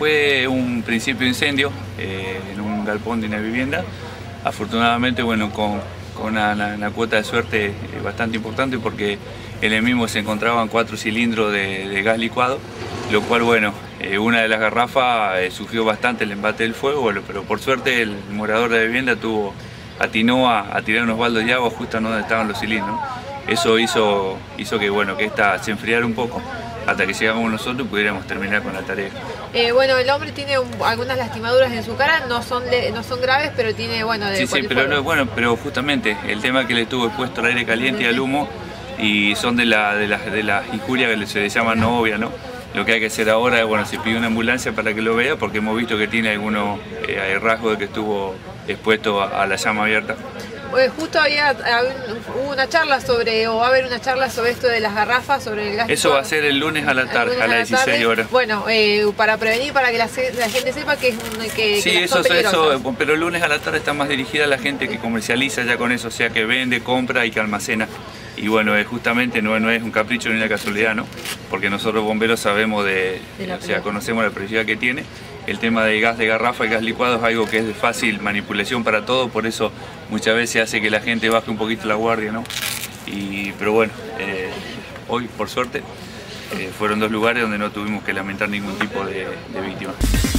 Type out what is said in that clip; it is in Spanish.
fue un principio de incendio en un galpón de una vivienda. Afortunadamente, bueno, con una cuota de suerte bastante importante, porque en el mismo se encontraban 4 cilindros de gas licuado, lo cual, bueno, una de las garrafas sufrió bastante el embate del fuego, bueno, pero por suerte el morador de la vivienda atinó a tirar unos baldos de agua justo donde estaban los cilindros. Eso hizo que, bueno, que esta se enfriara un poco hasta que llegamos nosotros y pudiéramos terminar con la tarea. Bueno, el hombre tiene algunas lastimaduras en su cara, no son graves, pero tiene, bueno... Sí, pero justamente el tema que le estuvo expuesto al aire caliente y al humo, y son de las injurias que se le llaman no obvias, ¿no? Lo que hay que hacer ahora es, bueno, se pide una ambulancia para que lo vea, porque hemos visto que tiene algunos rasgos de que estuvo expuesto a la llama abierta. Justo hubo una charla o va a haber una charla sobre esto de las garrafas, sobre el gas. Eso va a ser el lunes a la tarde, a las 16 horas. Bueno, para prevenir, para que la gente sepa que sí, eso, pero el lunes a la tarde está más dirigida a la gente que comercializa ya con eso, o sea, que vende, compra y que almacena. Y bueno, justamente no es un capricho ni una casualidad, ¿no? Porque nosotros bomberos sabemos conocemos la peligrosidad que tiene. El tema de gas de garrafa y gas licuado es algo que es de fácil manipulación para todos, por eso muchas veces hace que la gente baje un poquito la guardia, ¿no? Pero bueno, hoy, por suerte, fueron 2 lugares donde no tuvimos que lamentar ningún tipo de víctima.